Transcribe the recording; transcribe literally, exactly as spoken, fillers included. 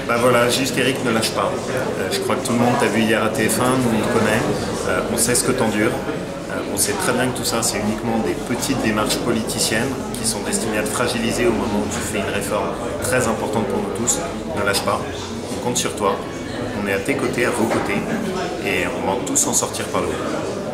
Bah voilà, juste Eric, ne lâche pas. Euh, je crois que tout le monde t'a vu hier à T F un, nous on te connaît, euh, on sait ce que t'endures. Euh, on sait très bien que tout ça c'est uniquement des petites démarches politiciennes qui sont destinées à te fragiliser au moment où tu fais une réforme très importante pour nous tous. Ne lâche pas, on compte sur toi, on est à tes côtés, à vos côtés, et on va tous en sortir par le haut.